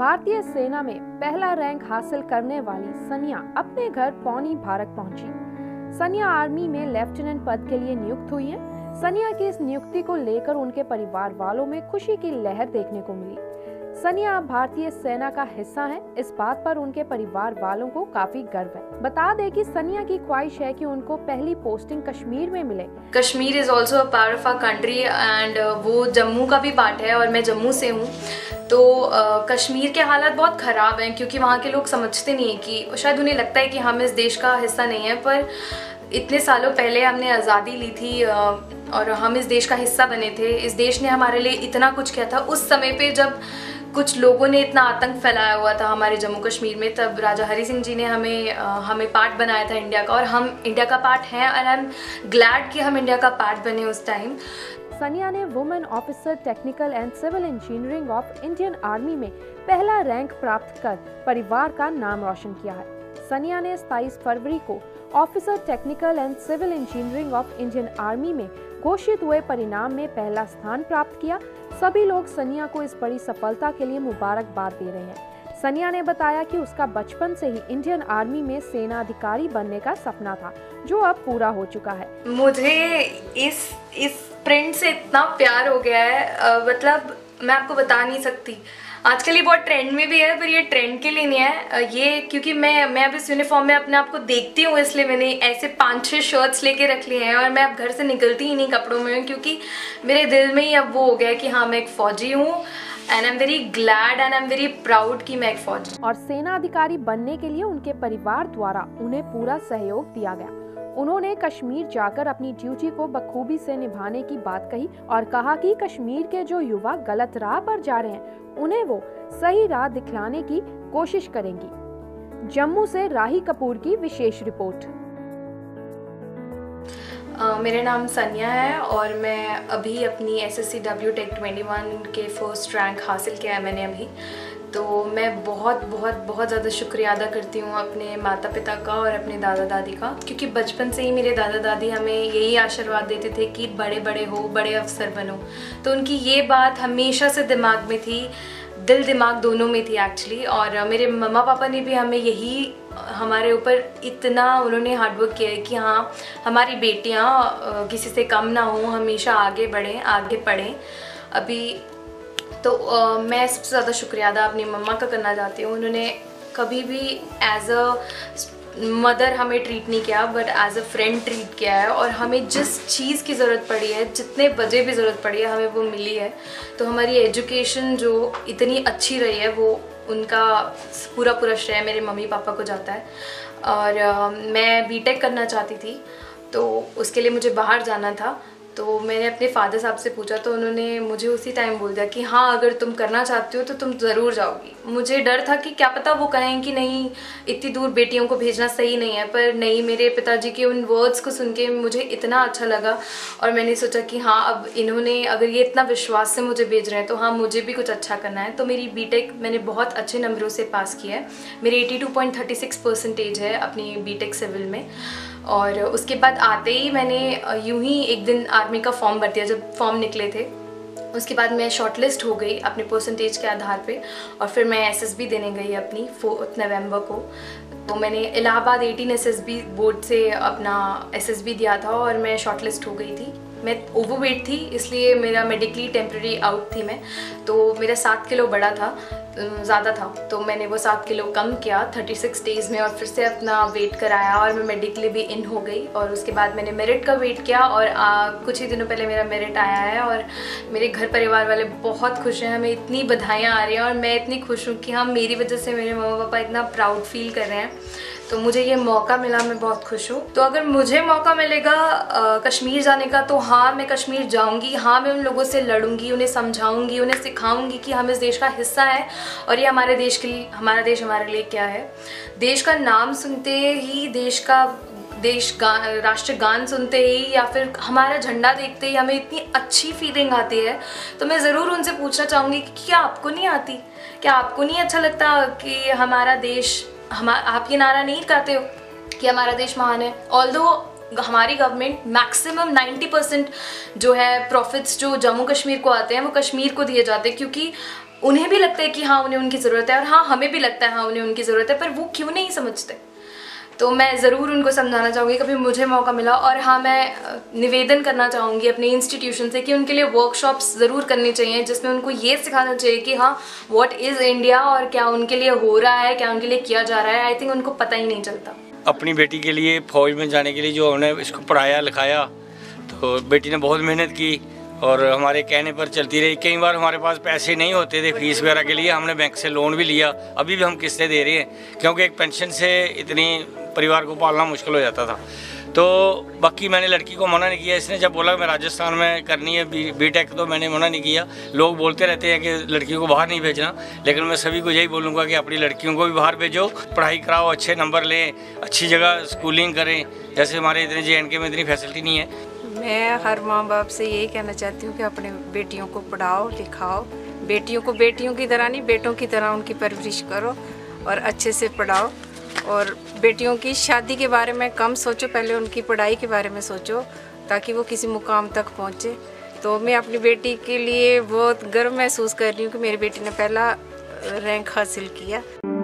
भारतीय सेना में पहला रैंक हासिल करने वाली सनिया अपने घर पौनी भारत पहुंची। सनिया आर्मी में लेफ्टिनेंट पद के लिए नियुक्त हुई हैं। सनिया की इस नियुक्ति को लेकर उनके परिवार वालों में खुशी की लहर देखने को मिली। सनिया अब भारतीय सेना का हिस्सा हैं। इस बात पर उनके परिवार वालों को काफी गर्व है। बता दें कि सनिया की ख्वाहिश है कि उनको पहली पोस्टिंग कश्मीर में मिले। Kashmir is also a part of our country and वो जम्मू का भी पार्ट है और मैं जम्मू से हूँ। तो कश्मीर के हालात बहुत ख़राब हैं क्योंकि वहाँ के लोग समझते नहीं हैं कि शायद उन्हें लगता है कि हम इस देश का हिस्सा नहीं है, पर इतने सालों पहले हमने आज़ादी ली थी और हम इस देश का हिस्सा बने थे। इस देश ने हमारे लिए इतना कुछ किया था। उस समय पे जब कुछ लोगों ने इतना आतंक फैलाया हुआ था हमारे जम्मू कश्मीर में, तब राजा हरी सिंह जी ने हमें पार्ट बनाया था इंडिया का, और हम इंडिया का पार्ट हैं और आई एम ग्लैड कि हम इंडिया का पार्ट बने उस टाइम। सनिया ने women officer technical and civil engineering of Indian Army में पहला रैंक प्राप्त कर परिवार का नाम रोशन किया है। सनिया ने 27 फरवरी को officer technical and civil engineering of Indian Army में घोषित हुए परिणाम में पहला स्थान प्राप्त किया। सभी लोग सनिया को इस बड़ी सफलता के लिए मुबारकबाद दे रहे हैं। सनिया ने बताया कि उसका बचपन से ही इंडियन आर्मी में सेना अधिकारी बनने का सपना था, जो अब पूरा हो चुका है। मुझे इस प्रिंट से इतना प्यार हो गया है, मतलब मैं आपको बता नहीं सकती। आजकल ये बहुत ट्रेंड में भी है, पर ये ट्रेंड के लिए नहीं है। ये क्योंकि मैं अब इस यूनिफॉर्म में अपने आप को देखती हूँ, इसलिए मैंने ऐसे 5-6 शर्ट्स लेके रख लिए हैं और मैं अब घर से निकलती ही नहीं कपड़ों में, क्योंकि मेरे दिल में ही अब वो हो गया है कि हाँ मैं एक फौजी हूँ and I am very glad and I am very proud कि मैं एक फौजी। और सेना अधिकारी बनने के लिए उनके परिवार द्वारा उन्हें पूरा सहयोग दिया गया। उन्होंने कश्मीर जाकर अपनी ड्यूटी को बखूबी से निभाने की बात कही और कहा कि कश्मीर के जो युवा गलत राह पर जा रहे हैं उन्हें वो सही राह दिखलाने की कोशिश करेंगी। जम्मू से राही कपूर की विशेष रिपोर्ट। मेरा नाम सनिया है और मैं अभी अपनी SSCW टेक 21 के फर्स्ट रैंक हासिल किया है मैंने अभी। तो मैं बहुत बहुत बहुत ज़्यादा शुक्रिया अदा करती हूँ अपने माता पिता का और अपने दादा दादी का, क्योंकि बचपन से ही मेरे दादा दादी हमें यही आशीर्वाद देते थे कि बड़े बड़े हो, बड़े अफसर बनो। तो उनकी ये बात हमेशा से दिमाग में थी, दिल दिमाग दोनों में थी एक्चुअली। और मेरे मम्मा पापा ने भी हमें यही, हमारे ऊपर इतना उन्होंने हार्डवर्क किया है कि हाँ हमारी बेटियाँ किसी से कम ना हो, हमेशा आगे बढ़ें, आगे पढ़ें। अभी तो मैं सबसे ज़्यादा शुक्रिया अदा अपनी मम्मा का करना चाहती हूँ। उन्होंने कभी भी एज अ मदर हमें ट्रीट नहीं किया, but as a friend treat किया है, और हमें जिस चीज़ की ज़रूरत पड़ी है, जितने बजे भी ज़रूरत पड़ी है, हमें वो मिली है। तो हमारी एजुकेशन जो इतनी अच्छी रही है वो उनका पूरा श्रेय मेरे मम्मी पापा को जाता है। और मैं बीटेक करना चाहती थी, तो उसके लिए मुझे बाहर जाना था। तो मैंने अपने फादर साहब से पूछा, तो उन्होंने मुझे उसी टाइम बोल दिया कि हाँ अगर तुम करना चाहती हो तो तुम ज़रूर जाओगी। मुझे डर था कि क्या पता वो कहें कि नहीं इतनी दूर बेटियों को भेजना सही नहीं है, पर नहीं, मेरे पिताजी के उन वर्ड्स को सुन के मुझे इतना अच्छा लगा और मैंने सोचा कि हाँ अब इन्होंने अगर ये इतना विश्वास से मुझे भेज रहे हैं तो हाँ मुझे भी कुछ अच्छा करना है। तो मेरी बीटेक मैंने बहुत अच्छे नंबरों से पास किया है। मेरी 82.36% है अपनी बीटेक सिविल में। और उसके बाद आते ही मैंने यूं ही एक दिन आर्मी का फॉर्म भर दिया। जब फॉर्म निकले थे उसके बाद मैं शॉर्टलिस्ट हो गई अपने परसेंटेज के आधार पे, और फिर मैं SSB देने गई अपनी 4 नवंबर को। तो मैंने इलाहाबाद 18 SSB बोर्ड से अपना SSB दिया था और मैं शॉर्टलिस्ट हो गई थी। मैं ओवरवेट थी, इसलिए मेरा मेडिकली टेम्प्रेरी आउट थी मैं। तो मेरा 7 किलो बढ़ा था, ज़्यादा था, तो मैंने वो 7 किलो कम किया 36 डेज़ में और फिर से अपना वेट कराया और मैं मेडिकली भी इन हो गई। और उसके बाद मैंने मेरिट का वेट किया और कुछ ही दिनों पहले मेरा मेरिट आया है और मेरे घर परिवार वाले बहुत खुश हैं। हमें इतनी बधाइयाँ आ रही हैं और मैं इतनी खुश हूँ कि हाँ मेरी वजह से मेरे मम्मा पापा इतना प्राउड फील कर रहे हैं। तो मुझे ये मौका मिला, मैं बहुत खुश हूँ। तो अगर मुझे मौका मिलेगा कश्मीर जाने का तो हाँ मैं कश्मीर जाऊँगी। हाँ मैं उन लोगों से लड़ूंगी, उन्हें समझाऊँगी, उन्हें सिखाऊँगी कि हम इस देश का हिस्सा है और ये हमारे देश के लिए, हमारा देश हमारे लिए क्या है। देश का नाम सुनते ही, राष्ट्रगान सुनते ही या फिर हमारा झंडा देखते ही हमें इतनी अच्छी फीलिंग आती है। तो मैं ज़रूर उनसे पूछना चाहूँगी कि क्या आपको नहीं आती? क्या आपको नहीं अच्छा लगता कि हमारा देश, आप ये नारा नहीं करते हो कि हमारा देश महान है? ऑल्दो हमारी गवर्नमेंट मैक्सिमम 90% जो है प्रॉफिट्स जो जम्मू कश्मीर को आते हैं वो कश्मीर को दिए जाते हैं, क्योंकि उन्हें भी लगता है कि हाँ उन्हें उनकी ज़रूरत है, और हाँ हमें भी लगता है हाँ उन्हें उनकी ज़रूरत है, पर वो क्यों नहीं समझते। तो मैं ज़रूर उनको समझाना चाहूँगी कभी मुझे मौका मिला। और हाँ, मैं निवेदन करना चाहूँगी अपने इंस्टीट्यूशन से कि उनके लिए वर्कशॉप्स ज़रूर करनी चाहिए, जिसमें उनको ये सिखाना चाहिए कि हाँ व्हाट इज़ इंडिया, और क्या उनके लिए हो रहा है, क्या उनके लिए किया जा रहा है। आई थिंक उनको पता ही नहीं चलता। अपनी बेटी के लिए फ़ौज में जाने के लिए जो हमने इसको पढ़ाया लिखाया, तो बेटी ने बहुत मेहनत की और हमारे कहने पर चलती रही। कई बार हमारे पास पैसे नहीं होते थे फीस वगैरह के लिए, हमने बैंक से लोन भी लिया, अभी भी हम किस्तें दे रहे हैं, क्योंकि एक पेंशन से इतनी परिवार को पालना मुश्किल हो जाता था। तो बाकी मैंने लड़की को मना नहीं किया। इसने जब बोला मैं राजस्थान में करनी है बीटेक, तो मैंने मना नहीं किया। लोग बोलते रहते हैं कि लड़कियों को बाहर नहीं भेजना, लेकिन मैं सभी को यही बोलूँगा कि अपनी लड़कियों को भी बाहर भेजो, पढ़ाई कराओ, अच्छे नंबर लें, अच्छी जगह स्कूलिंग करें। जैसे हमारे इतने JNK में इतनी फैसिलिटी नहीं है। मैं हर माँ बाप से यही कहना चाहती हूँ कि अपने बेटियों को पढ़ाओ लिखाओ, बेटियों को बेटियों की तरह नहीं बेटों की तरह उनकी परवरिश करो और अच्छे से पढ़ाओ। और बेटियों की शादी के बारे में कम सोचो, पहले उनकी पढ़ाई के बारे में सोचो ताकि वो किसी मुकाम तक पहुँचे। तो मैं अपनी बेटी के लिए बहुत गर्व महसूस कर रही हूँ कि मेरी बेटी ने पहला रैंक हासिल किया।